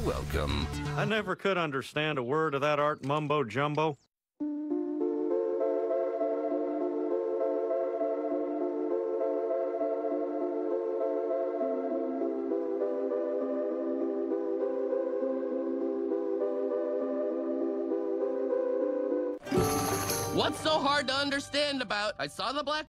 welcome. I never could understand a word of that art mumbo jumbo. What's so hard to understand about? I saw the black